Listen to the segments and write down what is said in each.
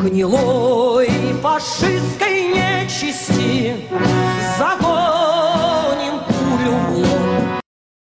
гнилой фашистской нечисти загоним пулю в лоб.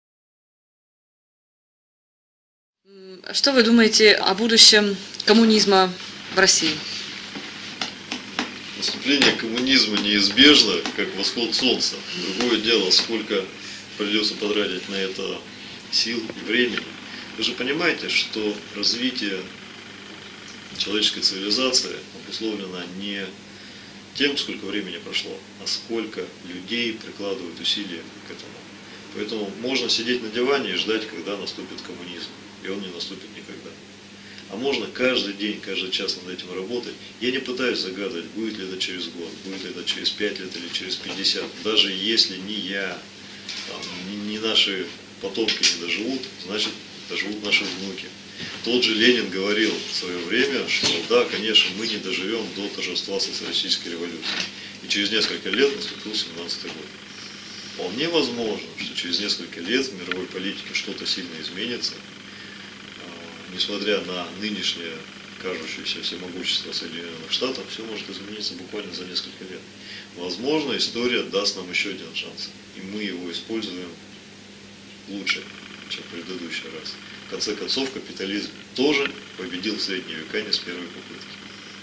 Что вы думаете о будущем коммунизма в России? Наступление коммунизма неизбежно, как восход солнца. Другое дело, сколько придется потратить на это сил и времени. Вы же понимаете, что развитие человеческой цивилизации обусловлено не тем, сколько времени прошло, а сколько людей прикладывают усилия к этому. Поэтому можно сидеть на диване и ждать, когда наступит коммунизм, и он не наступит никогда. А можно каждый день, каждый час над этим работать. Я не пытаюсь загадывать, будет ли это через год, будет ли это через 5 лет или через 50. Даже если не я, не наши потомки не доживут, значит доживут наши внуки. Тот же Ленин говорил в свое время, что да, конечно, мы не доживем до торжества социалистической революции. И через несколько лет наступил 17-й год. Вполне возможно, что через несколько лет в мировой политике что-то сильно изменится. Несмотря на нынешнее кажущееся всемогущество Соединенных Штатов, все может измениться буквально за несколько лет. Возможно, история даст нам еще один шанс, и мы его используем лучше, чем в предыдущий раз. В конце концов, капитализм тоже победил в средние века не с первой попытки.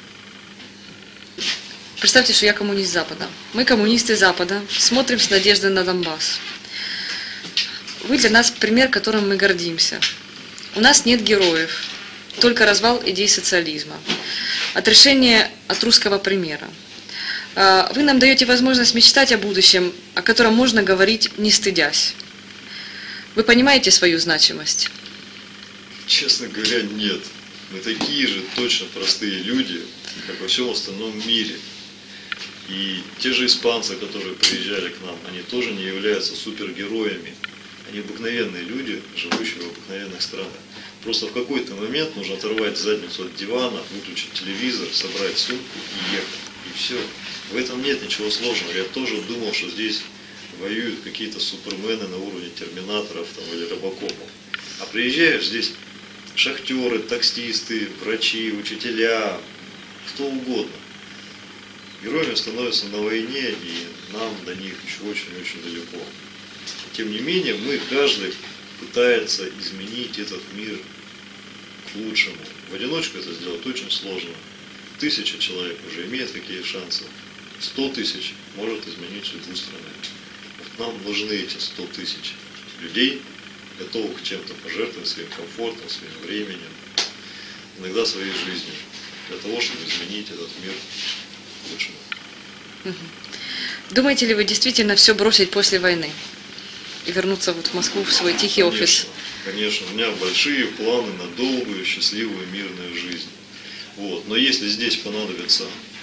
Представьте, что я коммунист Запада. Мы, коммунисты Запада, смотрим с надеждой на Донбасс. Вы для нас пример, которым мы гордимся. У нас нет героев, только развал идей социализма. Отрешение от русского примера. Вы нам даете возможность мечтать о будущем, о котором можно говорить, не стыдясь. Вы понимаете свою значимость? Честно говоря, нет. Мы такие же точно простые люди, как во всем остальном мире. И те же испанцы, которые приезжали к нам, они тоже не являются супергероями. Они обыкновенные люди, живущие в обыкновенных странах. Просто в какой-то момент нужно оторвать задницу от дивана, выключить телевизор, собрать сумку и ехать. И все. В этом нет ничего сложного. Я тоже думал, что здесь воюют какие-то супермены на уровне терминаторов там, или робокопов. А приезжаешь, здесь шахтеры, таксисты, врачи, учителя, кто угодно. Героями становятся на войне, и нам до них еще очень-очень далеко. Тем не менее, каждый пытается изменить этот мир к лучшему. В одиночку это сделать очень сложно. 1000 человек уже имеет какие шансы. 100 тысяч может изменить судьбу страны. Вот нам нужны эти 100 тысяч людей, готовых чем-то пожертвовать, своим комфортом, своим временем, иногда своей жизнью, для того, чтобы изменить этот мир к лучшему. Думаете ли вы действительно все бросить после войны и вернуться вот в Москву, в свой тихий офис? Конечно, у меня большие планы на долгую, счастливую, мирную жизнь. Вот. Но если здесь понадобится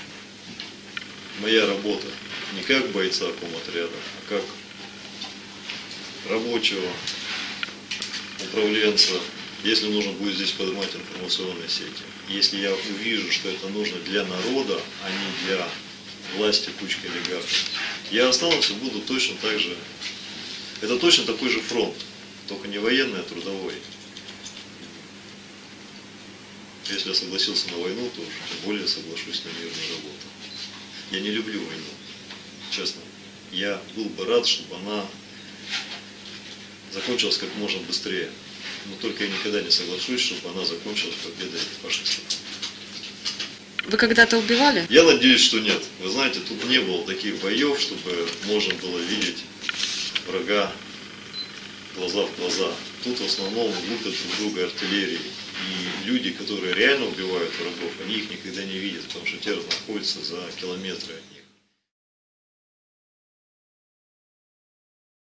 моя работа не как бойца комотряда, а как рабочего, управленца, если нужно будет здесь поднимать информационные сети, если я увижу, что это нужно для народа, а не для власти кучки олигархов, я останусь и буду точно так же. Это точно такой же фронт, только не военный, а трудовой. Если я согласился на войну, то тем более соглашусь на мирную работу. Я не люблю войну, честно. Я был бы рад, чтобы она закончилась как можно быстрее. Но только я никогда не соглашусь, чтобы она закончилась победой фашистов. Вы когда-то убивали? Я надеюсь, что нет. Вы знаете, тут не было таких боев, чтобы можно было видеть врага глаза в глаза. Тут в основном лупят друг друга артиллерией. И люди, которые реально убивают врагов, они их никогда не видят, потому что те находятся за километры.